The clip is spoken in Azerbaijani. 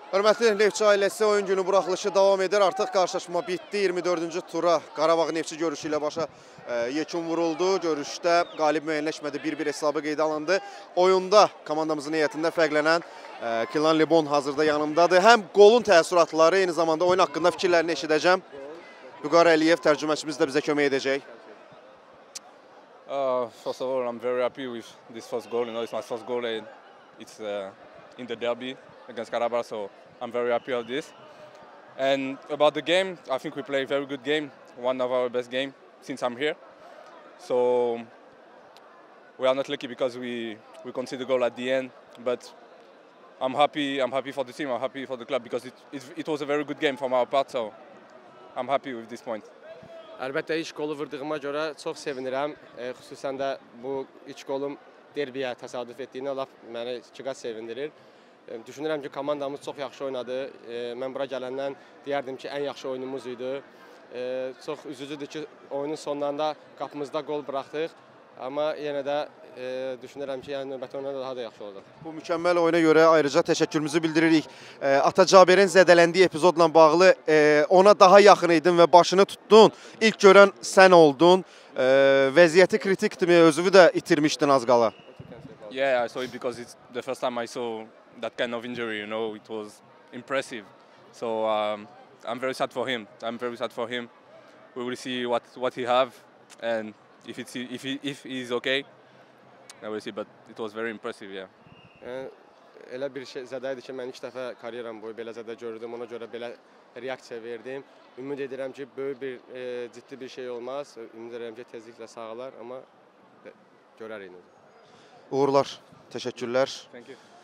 Hörmətli Neftçi ailəsi oyun günü buraxılışı davam edir. Artıq qarşılaşma bitdi. 24-cü tura Qarabağ Neftçi görüşü ilə başa yekun vuruldu. Görüşdə qalib müəyyənləşmədi. 1-1 hesabı qeydə alındı. Oyunda komandamızın heyətində fərqlənən Kilan Lebon hazırda yanımdadır. Həm qolun təəssüratları, eyni zamanda oyun haqqında fikirlərini eşidəcəm. Vüqar Əliyev tərcüməçimiz də bizə kömək edəcək. First of all, I'm very happy with this first goal. You know, it's my first goal and it's in the derby against Karabakh, so I'm very happy of this. And about the game, I think we play a very good game, one of our best games since I'm here. So we are not lucky because we conceded a goal at the end, but I'm happy for the team, I'm happy for the club because it was a very good game from our part, so I'm happy with this point. Əlbəttə, ilk qolu vurduğuma görə çox sevinirəm. Xüsusən də bu ilk qolum derbiyə təsadüf etdiyinə laf məni ikiqat sevindirir. Düşünürəm ki, komandamız çox yaxşı oynadı. Mən bura gələndən deyərdim ki, ən yaxşı oyunumuz idi. Çox üzücüdür ki, oyunun sonlarında qapımızda qol buraxdıq. Amma yenə də düşünürəm ki, növbəti oyunda daha da yaxşı olacaq. Bu mükəmməl oyuna görə ayrıca təşəkkürümüzü bildiririk. Ata Caberin zədələndiyi epizodla bağlı ona daha yaxın idin və başını tutdun. İlk görən sən oldun. Vəziyyəti kritikdir, özünü də itirmişdin az qala. Yeah, I saw it because it's the first time I saw that kind of injury, you know, it was impressive. So I'm very sad for him. I'm very sad for him. We will see what he have and if he's okay, I will see, but it was very impressive, yeah. Elə bir şey zədə idi ki, mən ilk dəfə karyeram boyu belə zədə gördüm, ona görə belə reaksiya verdim. Ümid edirəm ki, böyük bir ciddi bir şey olmaz. Ümid edirəm ki, tezliklə sağalar, amma görərik. Uğurlar, təşəkkürlər. Thank you.